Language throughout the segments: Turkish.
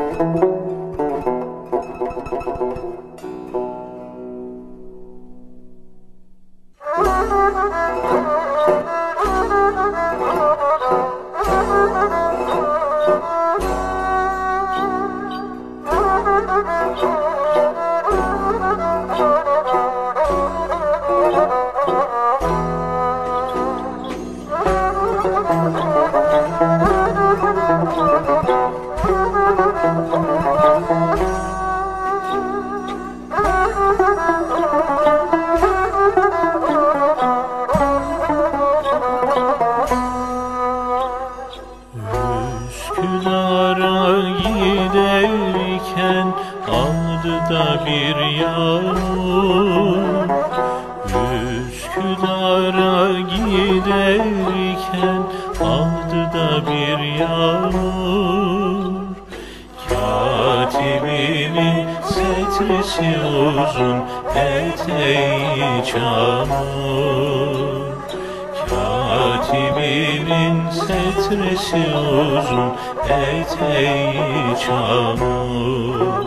Üsküdar'a giderken aldı da bir yağmur. Üsküdar'a giderken aldı da bir yağmur. Katibimin setresi uzun, eteği çamur. Katibimin setresi uzun, eteği çamur.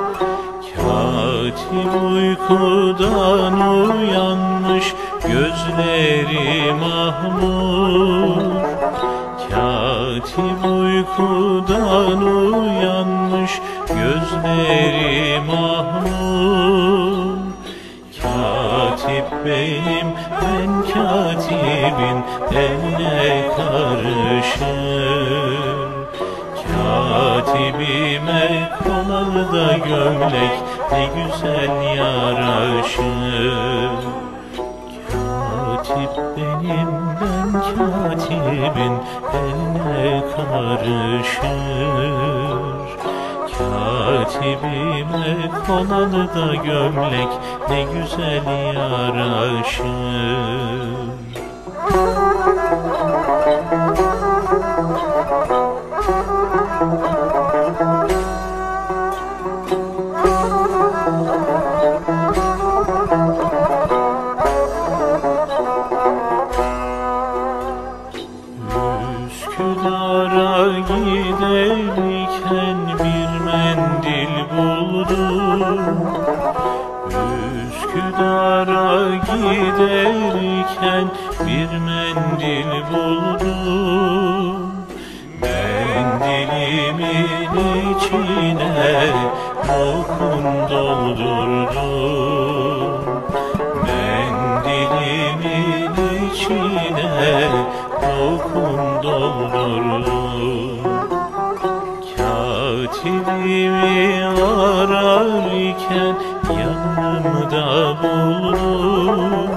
Katip uykudan uyanmış, gözleri mahmur. Katip uykudan uyanmış, gözleri mahmur. Katip benim, ben katibin eline karışır. Katibime kolalı da gömlek ne güzel yaraşır. Katip benim, ben katibin eline karışır. Katibime kolalı da gömlek ne güzel yaraşır. Üsküdar'a giderken bir mendil buldum. Üsküdar'a giderken bir mendil buldum. Mendilimin içine lokum doldurdum. Mendilimin içine lokum doldurdum. Katibimi ararken yanımda buldum.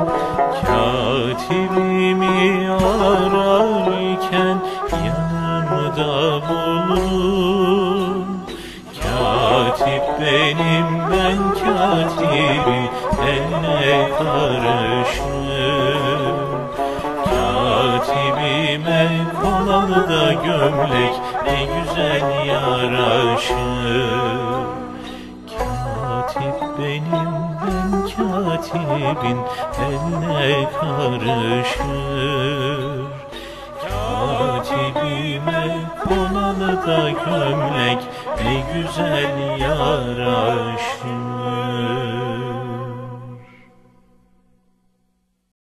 Katibimi ararken yanımda buldum. Katip benim, ben katibi eline karışır. Katibime kolalı da gömlek ne güzel yaraşır. Katip benim, ben katibin eline karışır. Katibime kolalı da gömlek ne güzel yaraşır.